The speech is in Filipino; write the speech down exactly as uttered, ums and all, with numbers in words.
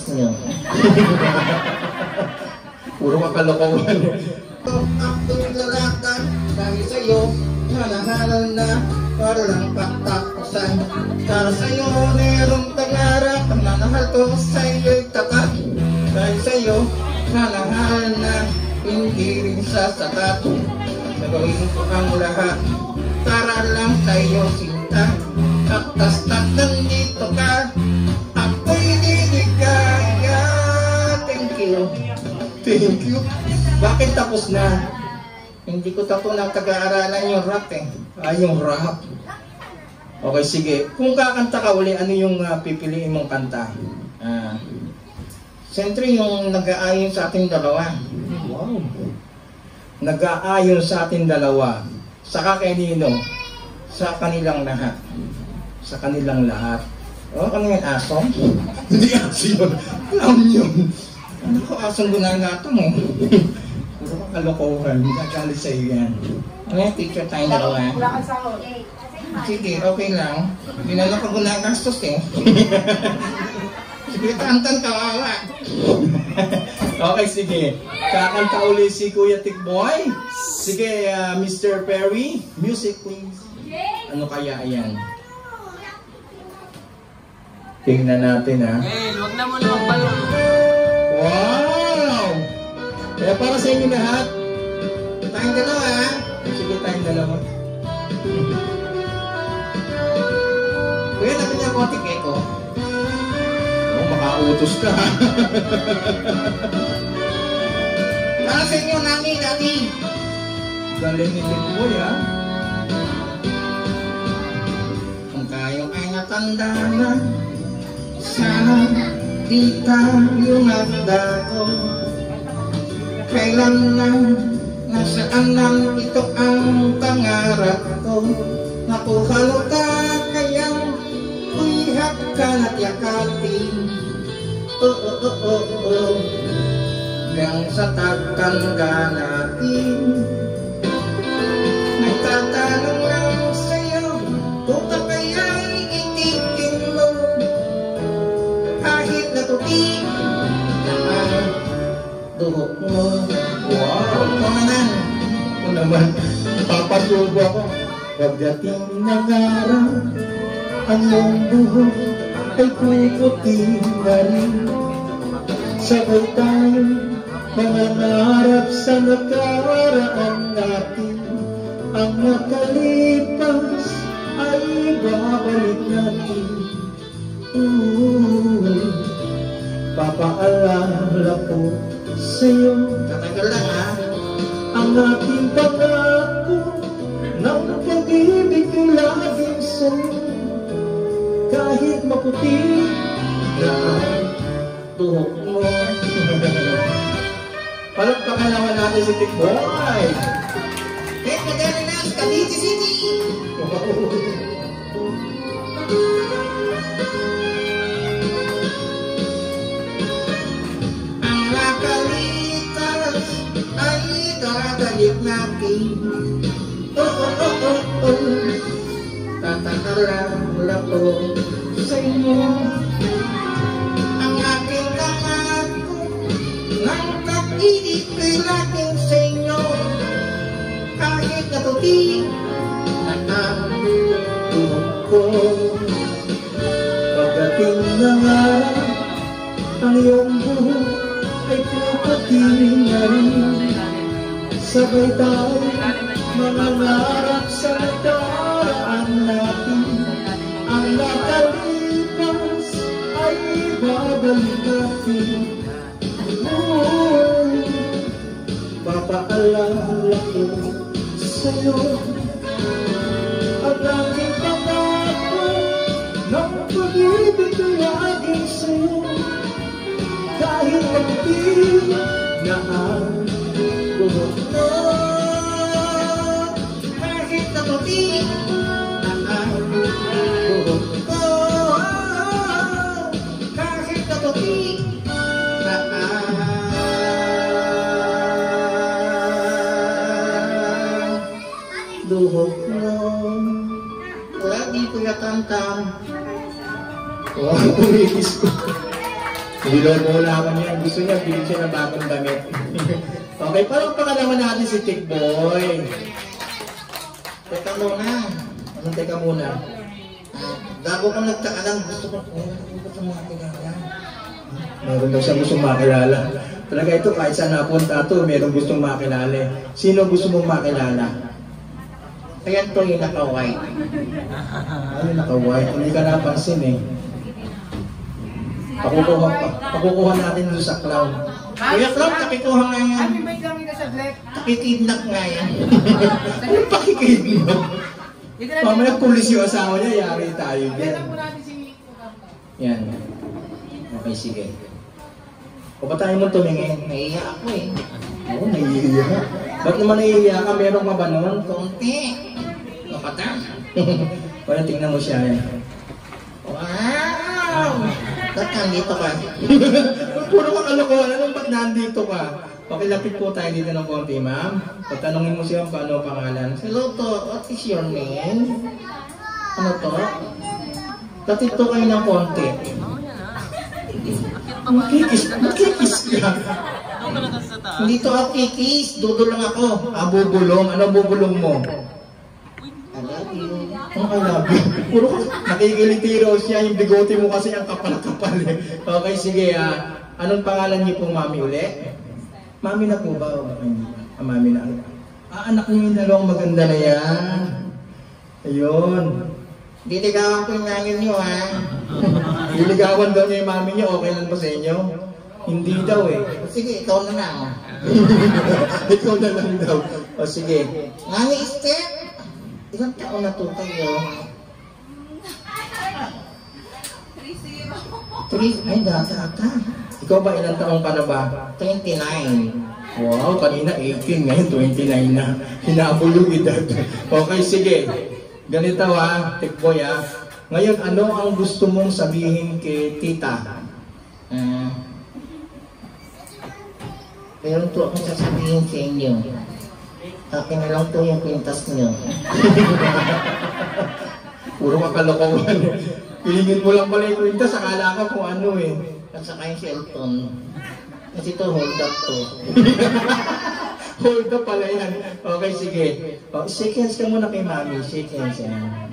best nyo. Puro makalokohan. Akong lalakad, dahil sa'yo, manahalan na, para lang pagtapusan. Para sa'yo, merong pangarap, ang nanahal ko sa'yo'y tapat. Dahil sa'yo, manahalan na, hindi rin sasakat. Gagawin ko ang lahat, para lang sa'yo sinta. Taktas-tak nandito ka, ako'y liligaya. Thank you. Thank you. Bakit tapos na? Hindi ko tapos na taga-aralan yung rap eh. Ah, yung rap. Okay, sige. Kung kakanta ka uli, ano yung uh, pipiliin mong kanta? Ah, siyempre yung nag-aayon sa ating dalawa. Wow. Nag-aayon sa ating dalawa. Saka kay Nino. Sa kanilang lahat. Sa kanilang lahat. O, ano yan? Asom? Hindi aso yun. Alam yun. Ano ko asong gunangatong eh. Puro ka kalokohan. Nagkakalit sa iyo yan. Ano yan? Teacher tayo dalawa. Sige, okay lang. Hindi na lang ka gunagastos eh. Sige, tantan kawawa. Okay, sige. Kakanta uli si Kuya Tikboy. Sige, uh, Mister Perry. Music, please. Ano kaya yan? Tingnan natin ha. Eh, huwag na muna magbalong. Wow! Kaya para sa inyo lahat. Tayong dalawa ha. Sige, tayong dalawa. Kuya, natin niya konting echo. Oh, makautos ka ha. Para sa inyo, nani, dati. Galing ni Tikboy ha. Kung kayo ay natanda na, sana di tayo nagdago. Kailan na, nasaan lang ito ang pangarap ko. Nakuha mo ka kayang uyhak ka na't yakapin. Oh, oh, oh, oh, oh. Hanggang sa tagtanda natin. Nagtatanong lang sa'yo, kung ka kaya'y itikin mo. Kahit natuti naman duhok mo. Wow! Ito naman. Ito naman. Papasubo ako. Pagdating ng araw, ang iyong buhok ay puputi na rin. Sabay tayo mangangarap sa nakaraan natin. Ang nakalipas ay babalik natin. Ooh, papaalala ko sa'yo. Tatagal lang ha. Ang ating pangako ng pag-ibig ko laging sa'yo. Kahit maputi na ang tuhok mo. Palagpakan naman natin si Tikboy. Eh, magaling na sa Cavite City. Ang nakalitas ay dadalik natin. Oh, oh, oh, oh, oh. Tatakalala ko sa inyo. Ang aking pangako ng pag-ibig ko'y laging sa inyo. Kahit natuti na ang tuhok ko. Pagdating ng araw, ang iyong buhok ay puputi na rin. Sabay tayo mangangarap sa nakaraan natin. Ang nakalipas ay babalik natin. Oh, papaalala ko sa'yo ang aking pangako ng pag-ibig ko laging sa'yo. Kahit maputi na ang buhok mo. Kahit maputi na ang buhok ko. Kahit maputi na ang duhok mo. Lagi ko natantam. Wow, umiis ko. Bilo-bola kami ang gusto niya, bilhin siya ng bagong damit. Okay, parang pa naman natin si Tick Boy. Teka muna. Anong teka muna? Uh, bago ka nagkaalam, gusto ko, oh, gusto mo makilala. Meron daw siya gustong makilala. Talaga ito, kahit saan napunta ito, meron gustong makilala. Sino gusto mong makilala? Ayan to yung naka-white. Ano naka-white? Hindi ka napansin eh. Pakukuha, pakukuha natin doon sa clown. Kuya Clown, nakikuha nga yan. Nakikidnap nga yan. Anong pakikidnap? Mamaya pulis yung asawa niya, yari tayo dyan. Yan. Okay, sige. O ba tayo mo tumingin? Naiiyak ako eh. Oo, naiiyak. Ba't naman naiiyak ka? Meron ka ba naman? Konti. Kapata. Kaya tingnan mo siya yan. Wow! Ba't nandito ka? Puro ka kalokohan. Anong ba't nandito ka? Pakilapit po tayo dito ng konti, ma'am. Pagtanungin mo siya paano pangalan. Hello to, what is your name? Ano to? Lapit to kayo ng konti. Kikis, kikis ka. Hindi to ako kikis, dudo lang ako. Ah, bubulong. Ano bubulong mo? I love you. Ano I love you? Puro nakikilitiro siya, yung bigote mo kasi ang kapal-kapal eh. Okay, sige. Ah, anong pangalan niyo pong mami uli? Mami na po ba? O hindi? Ah, mami na. Ah, anak niyo yung dalawang maganda na yan. Ayun. Diligawan ko yung nangin niyo, ha? Diligawan daw niya yung mami niyo, okay lang ba sa inyo? Hindi daw eh. Sige, ikaw na lang. Ikaw na lang daw. O sige. Mami, Esther, ilang taon na to kayo? three zero. Ay, data ka. Ikaw ba ilang taon ka na ba? twenty-nine. Wow, kanina eighteen, ngayon twenty-nine na. Hinabol yung edad. Okay, sige. Ganito ha, Tick Boy ha. Ngayon, ano ang gusto mong sabihin kay tita? Uh, Meron to akong sasabihin sa inyo. Akin na lang to yung kwintas nyo. Puro makalokohan. Pilingin mo lang pala yung kwintas, akala ka kung ano eh. At saka yung cellphone. Kasi to, hold up to. Hold up pala yan. Okay, sige. Oh, shake hands ka muna kay mami. Shake hands yan.